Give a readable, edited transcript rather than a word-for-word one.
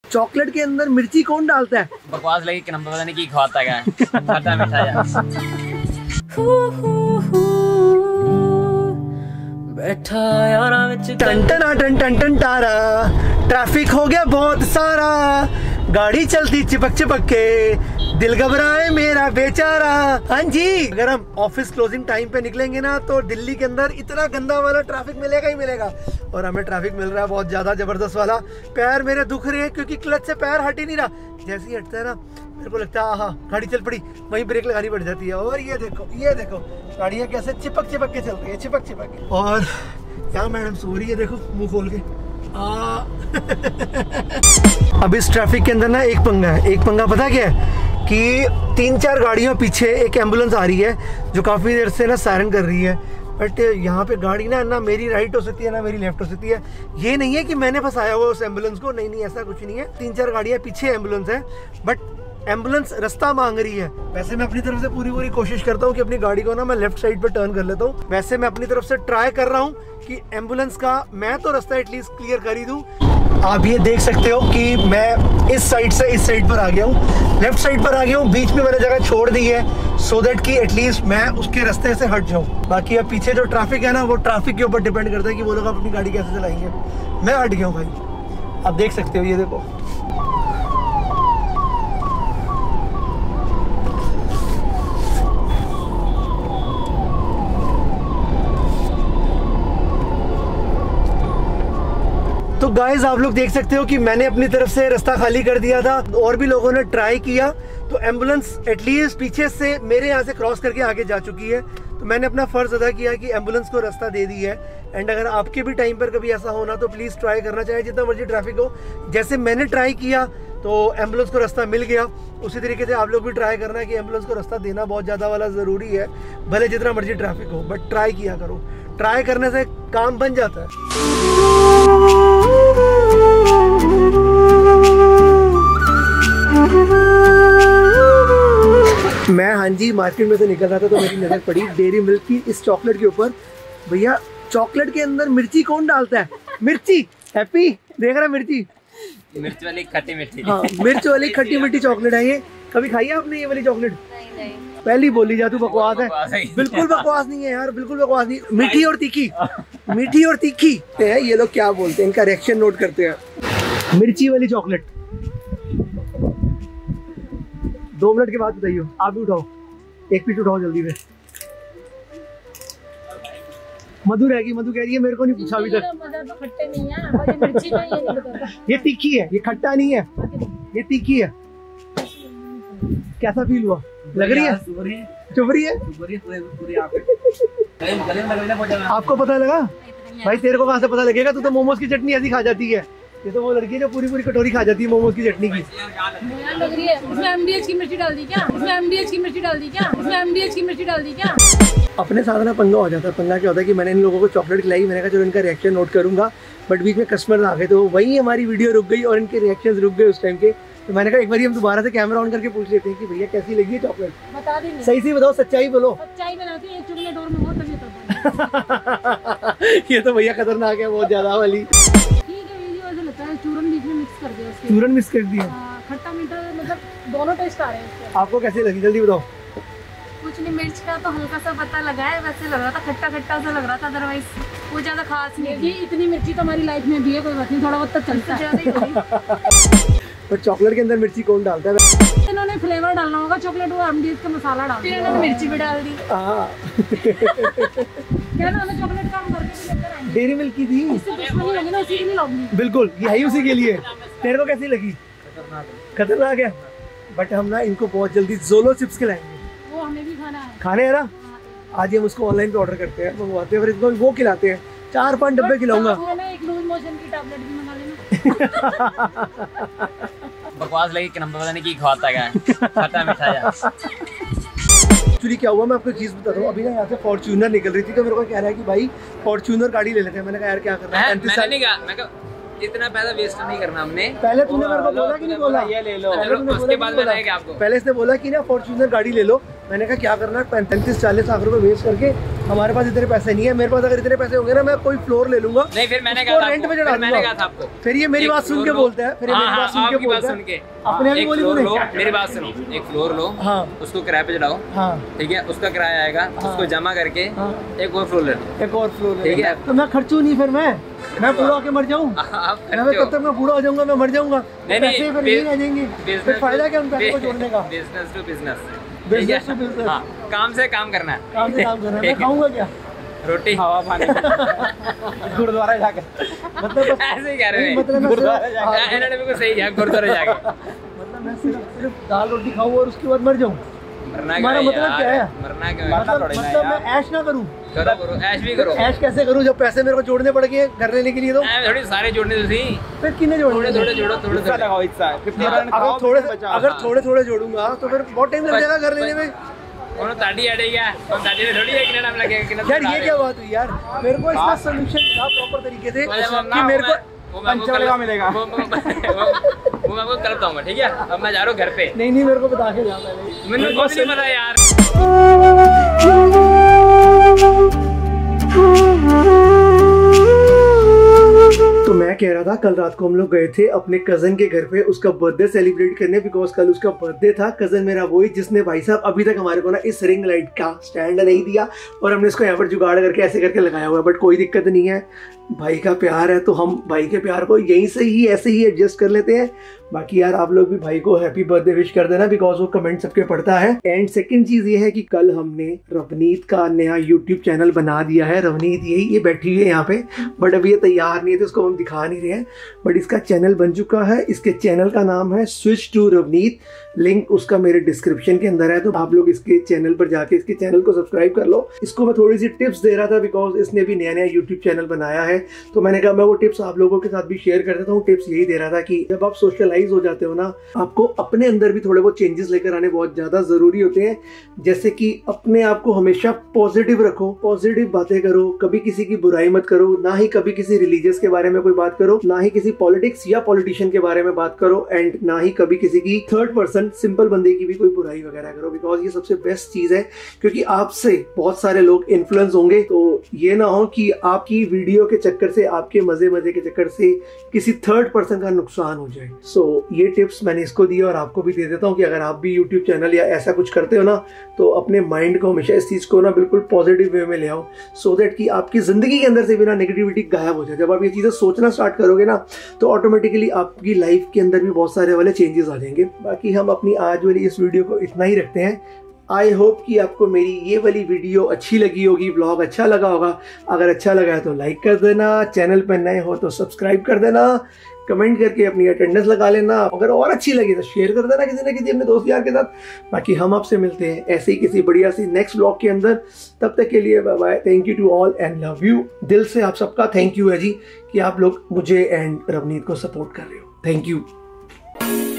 Chocolate के अंदर मिर्ची कौन डालता है? बकवास लगी कि नंबर पता नहीं की खाता है खट्टा मीठा यार। बैठा यारा विच टन टन टन तारा, ट्रैफिक हो गया बहुत सारा, गाड़ी चलती चिपक चिपक के, दिल घबराए मेरा बेचारा। हाँ जी, अगर हम ऑफिस क्लोजिंग टाइम पे निकलेंगे ना तो दिल्ली के अंदर इतना गंदा वाला ट्रैफिक मिलेगा ही मिलेगा। और हमें ट्रैफिक मिल रहा है बहुत ज्यादा जबरदस्त वाला। पैर मेरे दुख रहे हैं क्योंकि क्लच से पैर हट ही नहीं रहा। जैसे ही हटता है ना मेरे को लगता है हाँ गाड़ी चल पड़ी, वहीं ब्रेक लगानी पड़ जाती है। और ये देखो गाड़ियाँ कैसे चिपक चिपक के चल रही है, चिपक चिपक के। और यहाँ मैडम सो रही है, देखो मुंह खोल के। अब इस ट्रैफिक के अंदर ना एक पंगा है। एक पंगा पता क्या है कि 3-4 गाड़ियों पीछे एक एम्बुलेंस आ रही है जो काफ़ी देर से ना सायरन कर रही है। बट यहाँ पे गाड़ी ना मेरी राइट हो सकती है ना मेरी लेफ्ट हो सकती है। ये नहीं है कि मैंने फंसाया हुआ उस एम्बुलेंस को, नहीं ऐसा कुछ नहीं है। 3-4 गाड़ियाँ पीछे एम्बुलेंस है, बट एम्बुलेंस रास्ता मांग रही है। वैसे मैं अपनी तरफ से पूरी कोशिश करता हूँ कि अपनी गाड़ी को ना मैं लेफ्ट साइड पे टर्न कर लेता हूँ। वैसे मैं अपनी तरफ से ट्राई कर रहा हूँ कि एम्बुलेंस का मैं तो रास्ता एटलीस्ट क्लियर कर ही दूँ। आप ये देख सकते हो कि मैं इस साइड से इस साइड पर आ गया हूँ, लेफ्ट साइड पर आ गया हूँ। बीच में मैंने जगह छोड़ दी है सो दैट कि एटलीस्ट मैं उसके रास्ते से हट जाऊँ। बाकी अब पीछे जो ट्रैफिक है ना वो ट्रैफिक के ऊपर डिपेंड करता है कि वो लोग अपनी गाड़ी कैसे चलाएंगे। मैं हट गया हूँ भाई, आप देख सकते हो, ये देखो। तो गाइज आप लोग देख सकते हो कि मैंने अपनी तरफ से रास्ता खाली कर दिया था, और भी लोगों ने ट्राई किया। तो एम्बुलेंस एटलीस्ट पीछे से मेरे यहाँ से क्रॉस करके आगे जा चुकी है। तो मैंने अपना फर्ज अदा किया कि एम्बुलेंस को रास्ता दे दी है। एंड अगर आपके भी टाइम पर कभी ऐसा होना तो प्लीज़ ट्राई करना, चाहे जितना मर्जी ट्रैफिक हो। जैसे मैंने ट्राई किया तो एम्बुलेंस को रास्ता मिल गया, उसी तरीके से आप लोग भी ट्राई करना कि एम्बुलेंस को रास्ता देना बहुत ज़्यादा वाला ज़रूरी है। भले जितना मर्जी ट्रैफिक हो, बट ट्राई किया करो। ट्राई करने से काम बन जाता है। मैं हाँ जी मार्केट में से निकल रहा था तो मेरी नज़र पड़ी डेयरी मिल्क की इस चॉकलेट के ऊपर। भैया चॉकलेट के अंदर मिर्ची कौन डालता है? मिर्ची। हैप्पी देख रहा है मिर्ची, मिर्च वाली खट्टी मीठी। हाँ मिर्च वाली खट्टी मीठी चॉकलेट है ये। कभी खाई है आपने ये वाली चॉकलेट? नहीं। पहली बोली जा तू बकवास है। बिल्कुल बकवास नहीं है यार, बिल्कुल बकवास नहीं। मीठी और तीखी, मीठी और तीखी है। ये लोग क्या बोलते हैं, इनका रिएक्शन नोट करते हैं। मिर्ची वाली चॉकलेट 2 मिनट के बाद बताइए। आप भी उठाओ, एक पीस उठाओ जल्दी से। मधु रहेगी, मधु कह रही है मेरे को नहीं पूछा अभी तक। मजा तो खट्टे नहीं है, पर ये मिर्ची का ये नहीं बताता। ये तीखी है, ये खट्टा नहीं है, ये तीखी है। कैसा फील हुआ? लग रही है चुभ रही है। आपको पता लगा? भाई तेरे को कहाँ से पता लगेगा, तू तो मोमोज की चटनी ऐसी खा जाती है। ये तो वो लड़की है जो पूरी कटोरी खा जाती है मोमोज की चटनी की। लग रही है। इसमें एमडीएच की मिर्ची डाल दी क्या? इसमें एमडीएच की मिर्ची डाल दी क्या? इसमें एमडीएच की मिर्ची डाल दी क्या? अपने साथ ना पंगा हो जाता है। पंगा क्या होता है कि मैंने इन लोगों को चॉकलेट खिलाई, मैंने कहा चलो इनका रिएक्शन नोट करूंगा, बट बीच में कस्टमर आ गए तो वहीं हमारी वीडियो रुक गई और इनके रिएक्शंस रुक गए उस टाइम के। तो मैंने कहा एक बार हम दोबारा से कैमरा ऑन करके पूछ लेते हैं कि भैया कैसी लगी है चॉकलेट। बता देंगे, सही से बताओ, सच्चाई बोलो। सच्चाई बनाती है, चुगले डोर में बहुत तबीयत होता है। ये तो भैया खतरनाक है बहुत ज्यादा वाली। चूरन बीच में मिक्स कर दिया उसके। चूरन मिक्स कर दिया। खट्टा मीठा मतलब दोनों टेस्ट आ रहे हैं उसके। आपको कैसी लगी जल्दी बताओ। कुछ नहीं, मिर्च का तो हल्का सा पता लगा है, वैसे लग रहा था खट्टा खट्टा सा लग रहा था, अदरवाइज वो ज्यादा खास नहीं थी। इतनी मिर्ची तो हमारी लाइफ में भी है, कोई बात नहीं, थोड़ा बहुत तो चलता है। पर चॉकलेट के अंदर मिर्ची कौन डालता है? इन्होंने फ्लेवर डालना होगा चॉकलेट, वो एमडीएच का मसाला डाल दिया, इन्होंने मिर्ची भी डाल दी। क्या नाम है चॉकलेट का? हम करके लेकर आएंगे। डेयरी मिल्क की थी। इससे दुश्मनी होगी ना, उसी के लिए लाऊंगी। बिल्कुल, यही उसी के लिए। तेरे को कैसी लगी? खतरनाक है। बट हम ना इनको बहुत जल्दी जोलो चिप्स खिलाएंगे। वो हमें भी खाना है। खाने है ना, आज हम उसको ऑनलाइन पे ऑर्डर करते हैं, मंगवाते हैं, फिर इसको वो खिलाते हैं। 4-5 डब्बे खिलाऊंगा। एक लूज मोशन की टैबलेट भी मंगा लेना। बकवास लगी कि नंबर पता नहीं की खाता है खट्टा मीठा यार। एक्चुअली क्या हुआ मैं आपको चीज बताता हूँ। अभी ना यहाँ से फॉर्च्यूनर निकल रही थी तो मेरे को कह रहा है कि भाई फॉर्च्यूनर गाड़ी ले लेते हैं। मैंने कहा यार क्या करना है, मैंने नहीं कहा, मैं कहा इतना पैसा वेस्ट नहीं करना हमने। पहले तूने मेरे को बोला कि नहीं बोला? ये ले लो, उसके बाद मैंने क्या आपको पहले इसने बोला कि ना फॉर्च्यूनर गाड़ी ले लो, मैंने कहा क्या करना है, 35-40 लाख रुपए वेस्ट करके, हमारे पास इतने पैसे नहीं है। मेरे पास अगर इतने पैसे होंगे ना, मैं कोई फ्लोर ले लूंगा। नहीं फिर मैंने कहा रेंट पे चढ़ा दूंगा। आपको फिर ये मेरी बात सुन के बोलते हैं, फिर मेरी बात सुन के बोलते हैं, अपने आप बोली बोले। मेरी बात सुनो, एक फ्लोर लो, हाँ, उसको किराए पे चढ़ाओ, हाँ, ठीक है, उसका किराया आएगा, उसको जमा करके एक और फ्लोर ले लो, एक और फ्लोर, ठीक है। तो मैं खर्चू नहीं, फिर मैं पूरा होके मर जाऊँ, तब तक मैं पूरा हो जाऊंगा, मैं मर जाऊंगा, पैसे फिर नहीं आ जाएंगे, फिर फायदा क्या उन पैसों को जोड़ने का। Business to business, business to business, काम से काम करना है, काम से काम करना है। मैं खाऊंगा क्या? रोटी हवा पानी गुरुद्वारा जाके, मतलब ऐसे ही कह रहे हैं, मतलब इन्होंने बिल्कुल सही किया, गुरुद्वारा जाके, मतलब मैं सिर्फ दाल रोटी खाऊं और उसके बाद मर जाऊं। हमारा मतलब क्या है? मरना क्या है? मतलब मैं ऐश ना करूं। करो, ऐश भी करो। ऐश कैसे करूं जब पैसे मेरे को जोड़ने पड़ गए घर लेने के लिए? तो थोड़ी सारे जोड़ने तो सही, फिर कितने जोड़ने? थोड़े लगाओ, अगर थोड़े जोड़ूंगा तो फिर बहुत टाइम लग जाएगा घर लेने में। ताड़ी अड़ेगा, ताड़ी में थोड़ी एक टाइम लगेगा यार। ये क्या बात हुई यार? मेरे को इसका सोल्यूशन था प्रॉपर तरीके से कि मेरे को पंचवड़ा मिलेगा, वो मैं आपको कल बताऊंगा, ठीक है। अब मैं जा रहा हूँ घर पे। नहीं मेरे को बता के जाना है, मैंने कुछ नहीं पता यार। तो मैं कह रहा था, कल रात को हम लोग गए थे अपने कजन के घर पे उसका बर्थडे सेलिब्रेट करने, बिकॉज कल उसका बर्थडे था। कजन मेरा वही जिसने भाई साहब अभी तक हमारे को ना इस रिंग लाइट का स्टैंड नहीं दिया, और हमने इसको यहाँ पर जुगाड़ करके ऐसे करके लगाया हुआ है। बट कोई दिक्कत नहीं है, भाई का प्यार है तो हम भाई के प्यार को यहीं से ही ऐसे ही एडजस्ट कर लेते हैं। बाकी यार आप लोग भी भाई को हैप्पी बर्थडे विश कर देना, बिकॉज वो कमेंट सबके पढ़ता है। एंड सेकंड चीज ये है कि कल हमने रवनीत का नया यूट्यूब चैनल बना दिया है। रवनीत ये बैठी हुई है यहाँ पे, बट अभी ये तैयार नहीं है तो इसको हम दिखा नहीं रहे हैं, बट इसका चैनल बन चुका है। इसके चैनल का नाम है स्विच टू रवनीत, लिंक उसका मेरे डिस्क्रिप्शन के अंदर है, तो आप लोग इसके चैनल पर जाके इसके चैनल को सब्सक्राइब कर लो। इसको मैं थोड़ी सी टिप्स दे रहा था, बिकॉज इसने भी नया यूट्यूब चैनल बनाया है, तो मैंने कहा मैं वो टिप्स आप लोगों के साथ भी शेयर कर देता हूँ। टिप्स यही दे रहा था कि जब आप सोशलाइज हो जाते हो ना, आपको अपने अंदर भी थोड़े बहुत चेंजेस लेकर आने बहुत ज्यादा जरूरी होते हैं। जैसे कि अपने आप को हमेशा पॉजिटिव रखो, पॉजिटिव बातें करो, कभी किसी की बुराई मत करो, ना ही कभी किसी रिलीजियस के बारे में कोई बात करो, ना ही किसी पॉलिटिक्स या पॉलिटिशियन के बारे में बात करो, एंड ना ही कभी किसी की थर्ड पर्सन सिंपल बंदे की भी कोई बुराई वगैरह करो, बिकॉज ये सबसे बेस्ट चीज है। क्योंकि आपसे बहुत सारे लोग इन्फ्लुएंस होंगे, तो ये ना हो कि आपकी वीडियो के चक्कर से, आपके मजे के चक्कर से किसी थर्ड पर्सन का नुकसान हो जाए। सो ये टिप्स मैंने इसको दी और आपको भी दे देता हूँ कि अगर आप भी यूट्यूब चैनल या ऐसा कुछ करते हो ना, तो अपने माइंड को हमेशा इस चीज को ना बिल्कुल पॉजिटिव वे में ले आओ, सो दैट कि आपकी जिंदगी के अंदर से भी ना नेगेटिविटी गायब हो जाए। जब आप ये चीजें सोचना स्टार्ट करोगे ना, तो ऑटोमेटिकली आपकी लाइफ के अंदर भी बहुत सारे वाले चेंजेस आ जाएंगे। बाकी हम अपनी आज वाली इस वीडियो को इतना ही रखते हैं। आई होप कि आपको मेरी ये वाली वीडियो अच्छी लगी होगी, ब्लॉग अच्छा लगा होगा। अगर अच्छा लगा है तो लाइक कर देना, चैनल पर नए हो तो सब्सक्राइब कर देना, कमेंट करके अपनी अटेंडेंस लगा लेना, अगर और अच्छी लगी तो शेयर कर देना किसी न किसी अपने दोस्त यार के साथ। बाकी हम आपसे मिलते हैं ऐसे ही किसी बढ़िया सी नेक्स्ट ब्लॉग के अंदर। तब तक के लिए bye bye, thank you to all and love you. दिल से आप सबका थैंक यू है जी कि आप लोग मुझे एंड रवनीत को सपोर्ट कर रहे हो। Thank you.